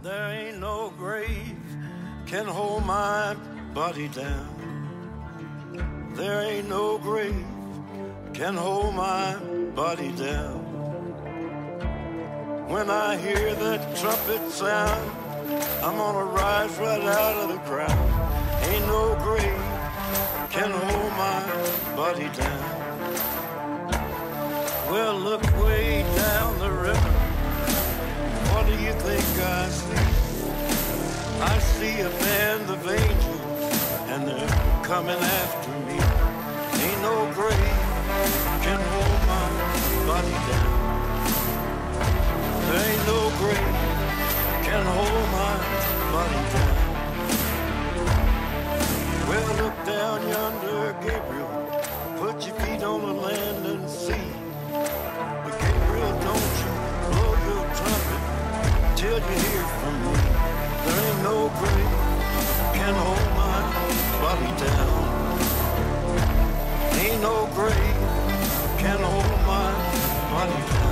There ain't no grave can hold my body down. There ain't no grave can hold my body down. When I hear that trumpet sound, I'm gonna rise right out of the ground. Ain't no grave can hold my body down. Well, look way down the river. What do you think I see? I see a band of angels, and they're coming after me. Ain't no grave can hold my body down. There ain't no grave can hold my body down. Well, look down yonder, Gabriel. Put your feet on the land and see. But Gabriel, don't you blow your trumpet till you hear from me. There ain't no grave can hold my body down. Ain't no grave can hold my body down.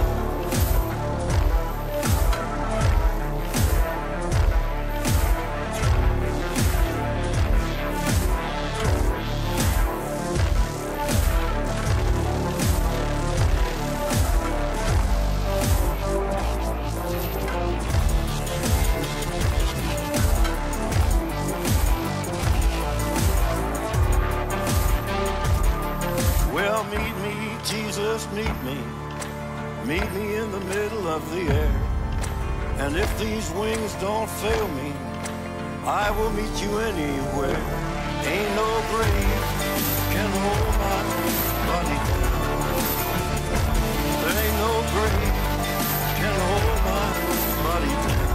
Meet me in the middle of the air. And if these wings don't fail me, I will meet you anywhere. Ain't no grave can hold my body down. There ain't no grave can hold my body down.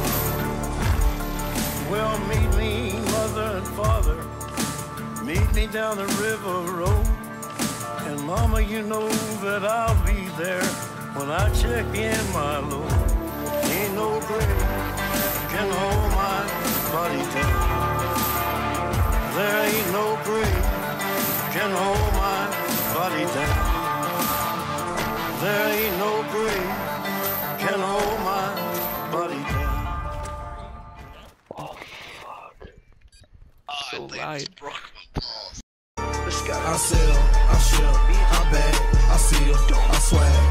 Well, meet me, mother and father. Meet me down the river road. And mama, you know that I'll be there when I check in my load. Ain't no grave can hold my body down. There ain't no grave can hold my body down. There ain't no grave can hold my body down. Oh, fuck. So I right. broke my balls. This guy. I sell, I ship, I bag, I seal, I swag.